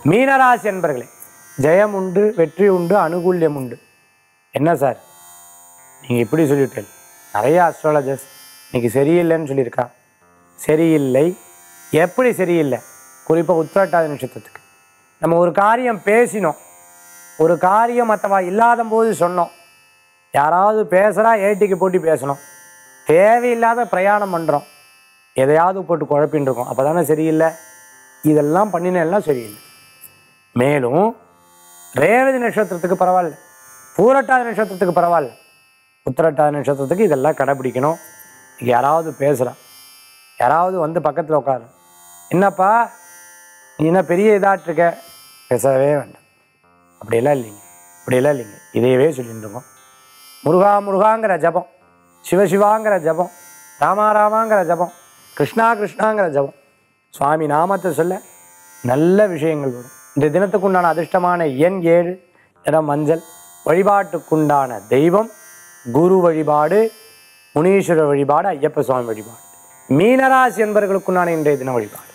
மீனராசி என்பர்களே, ஜெயம் உண்டு, வெற்றி உண்டு, அனுகூல்யம் உண்டு. என்ன சார் நீங்கள் இப்படி சொல்லிவிட்டேன்? நிறைய அஸ்ட்ராலஜர்ஸ் இன்னைக்கு சரியில்லைன்னு சொல்லியிருக்கா. சரியில்லை. எப்படி சரியில்லை? குறிப்பாக உத்திரட்டாதி நட்சத்திரத்துக்கு நம்ம ஒரு காரியம் பேசினோம், ஒரு காரியம் மற்றவா இல்லாத போது சொன்னோம், யாராவது பேசுகிறா ஏட்டிக்கு போட்டி பேசணும், தேவையில்லாத பிரயாணம் பண்ணுறோம், எதையாவது போட்டு குழப்பின்னு இருக்கோம், அப்போ தானே சரியில்லை. இதெல்லாம் பண்ணினேன்னா சரியில்லை. மேலும் ரேவதி நட்சத்திரத்துக்கு பரவாயில்ல, பூரட்டாதி நட்சத்திரத்துக்கு பரவாயில்ல, உத்திரட்டாதி நட்சத்திரத்துக்கு இதெல்லாம் கடைப்பிடிக்கணும். யாராவது பேசுகிறா, யாராவது வந்து பக்கத்தில் உட்காரு, என்னப்பா நீ என்ன பெரிய இதாகிட்ருக்க, பேசவே வேண்டாம். அப்படியெல்லாம் இல்லைங்க, அப்படியெல்லாம் இல்லைங்க, இதையவே சொல்லிட்டு இருக்கோம். முருகா முருகாங்கிற ஜபம், சிவசிவாங்கிற ஜபம், ராமா ராமாங்கிற ஜபம், கிருஷ்ணா கிருஷ்ணாங்கிற ஜபம், சுவாமி நாமத்தை சொல்ல நல்ல விஷயங்கள் வரும். இந்த தினத்துக்குண்டான அதிர்ஷ்டமான எண் 7, நிறம் மஞ்சள். வழிபாட்டுக்குண்டான தெய்வம் குரு வழிபாடு, முனீஸ்வரர் வழிபாடு, ஐயப்ப சுவாமி வழிபாடு. மீனராசி என்பவர்களுக்குண்டான இன்றைய தின வழிபாடு.